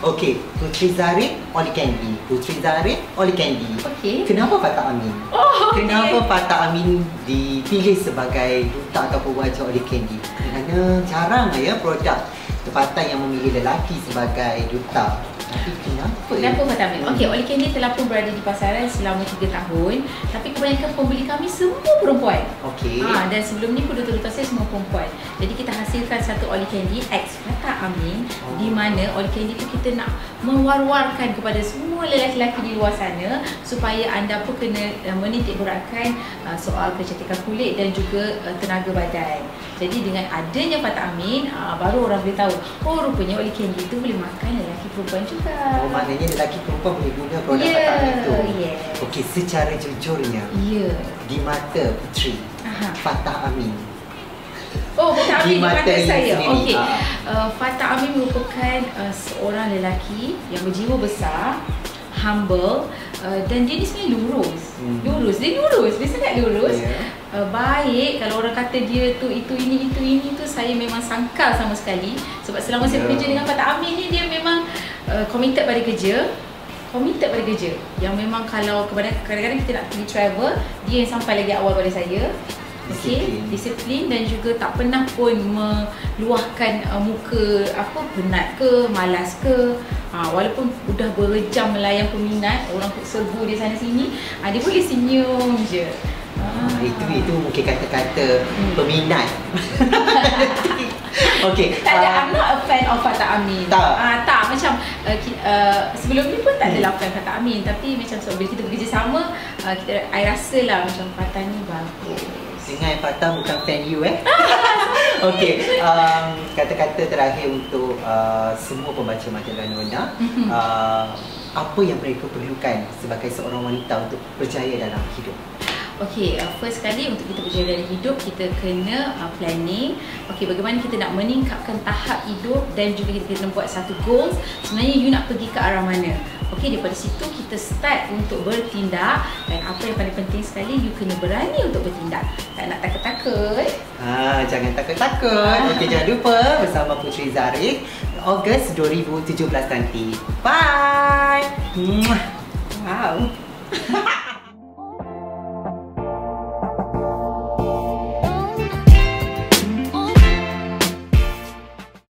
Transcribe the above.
Okey, Puteri Zarif, Oli Candy. Puteri Zarif, Oli Candy. Okey. Kenapa Fatah Amin? Oh, okey. Kenapa Fatah Amin dipilih sebagai duta ataupun wajah Oli Candy? Kerana jarang ya produk tempatan yang memilih lelaki sebagai duta. Tapi Kenapa Fatah Amin? Okey, Oli Candy telah pun berada di pasaran selama 3 tahun. Tapi kebanyakan pembeli kami semua perempuan. Okey. Dan sebelum ni pun duta-duta saya semua perempuan. Jadi kita hasilkan satu Oli Candy X Fatah Amin, di mana Oli Candy tu kita nak mewar-warkan kepada semua lelaki-lelaki di luar sana supaya anda pun kena menitik beratkan soal kecantikan kulit dan juga tenaga badan. Jadi dengan adanya Fatah Amin, baru orang boleh tahu, oh rupanya Oli Candy tu boleh makan lelaki perempuan juga. Oh, maknanya lelaki perempuan boleh guna produk Fatah Amin tu. Okey, secara jujurnya, di mata Puteri, Fatah Amin. Oh, Fatah Amin di mata saya. Okey. Okey. Fatah Amin merupakan seorang lelaki yang berjiwa besar, humble, dan dia ni sebenarnya lurus. Dia lurus, dia sangat lurus. Baik, kalau orang kata dia tu itu ini tu saya memang sangkal sama sekali. Sebab selama saya bekerja dengan Fatah Amin ni, dia memang committed pada kerja. Yang memang kalau kadang-kadang kita nak pergi travel, dia yang sampai lagi awal pada saya. Disiplin dan juga tak pernah pun meluahkan muka penat ke, malas ke. Walaupun sudah berjam melayan peminat, orang serbu dia sana sini, dia boleh senyum je. Itu mungkin kata-kata peminat. Okey. Tak ada, I'm not a fan of Fatah Amin. Tak macam sebelum ni pun tak adalah fan Fatah Amin, tapi macam bila kita bekerja sama, I rasa lah macam Fatah ni bagus. Dengan Fatah bukan fan you Okey, kata-kata terakhir untuk semua pembaca majalah Nona. Apa yang mereka perlukan sebagai seorang wanita untuk berjaya dalam hidup? Okey, first sekali untuk kita berjaya dalam hidup, kita kena planning. Okey, bagaimana kita nak meningkatkan tahap hidup dan juga kita kena buat satu goals. Sebenarnya you nak pergi ke arah mana? Okey, daripada situ kita start untuk bertindak. Dan apa yang paling penting sekali, you kena berani untuk bertindak. Tak nak takut-takut. Jangan takut-takut. Okey, jangan lupa bersama Puteri Zarif Ogos 2017 nanti. Bye. Wow.